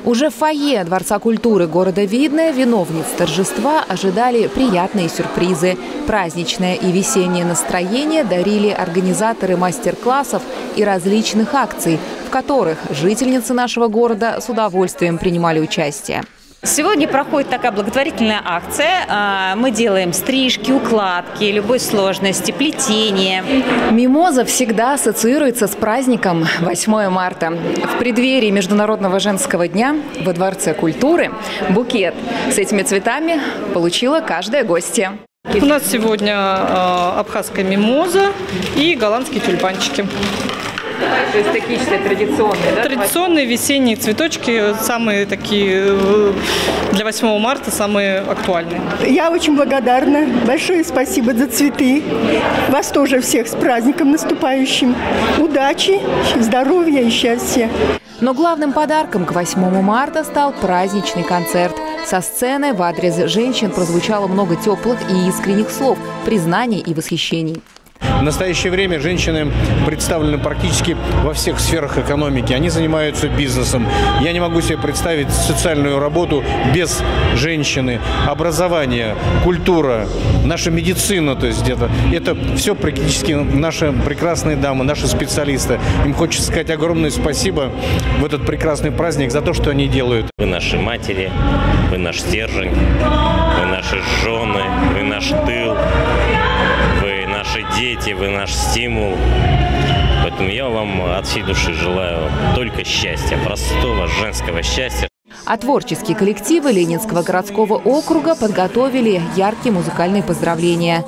Уже в фойе Дворца культуры города Видное виновниц торжества ожидали приятные сюрпризы. Праздничное и весеннее настроение дарили организаторы мастер-классов и различных акций, в которых жительницы нашего города с удовольствием принимали участие. Сегодня проходит такая благотворительная акция. Мы делаем стрижки, укладки любой сложности, плетение. Мимоза всегда ассоциируется с праздником 8 марта. В преддверии Международного женского дня во Дворце культуры букет с этими цветами получила каждая гостья. У нас сегодня абхазская мимоза и голландские тюльпанчики. То есть такие традиционные, да? Традиционные весенние цветочки, самые такие для 8 марта, самые актуальные. Я очень благодарна. Большое спасибо за цветы. Вас тоже всех с праздником наступающим. Удачи, здоровья и счастья. Но главным подарком к 8 марта стал праздничный концерт. Со сцены в адрес женщин прозвучало много теплых и искренних слов, признаний и восхищений. В настоящее время женщины представлены практически во всех сферах экономики. Они занимаются бизнесом. Я не могу себе представить социальную работу без женщины. Образование, культура, наша медицина, то есть где-то. Это все практически наши прекрасные дамы, наши специалисты. Им хочется сказать огромное спасибо в этот прекрасный праздник за то, что они делают. Вы наши матери, вы наш стержень, вы наши жены, вы наш тыл. Наши дети, вы наш стимул. Поэтому я вам от всей души желаю только счастья, простого женского счастья. А творческие коллективы Ленинского городского округа подготовили яркие музыкальные поздравления.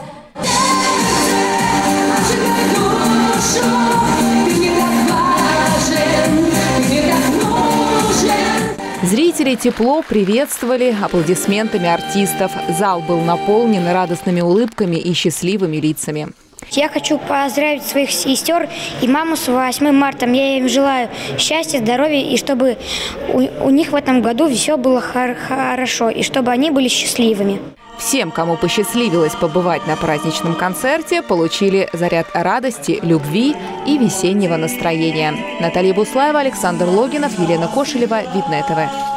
Зрители тепло приветствовали аплодисментами артистов. Зал был наполнен радостными улыбками и счастливыми лицами. Я хочу поздравить своих сестер и маму с 8 марта. Я им желаю счастья, здоровья и чтобы у них в этом году все было хорошо и чтобы они были счастливыми. Всем, кому посчастливилось побывать на праздничном концерте, получили заряд радости, любви и весеннего настроения. Наталья Буслаева, Александр Логинов, Елена Кошелева, Видное ТВ.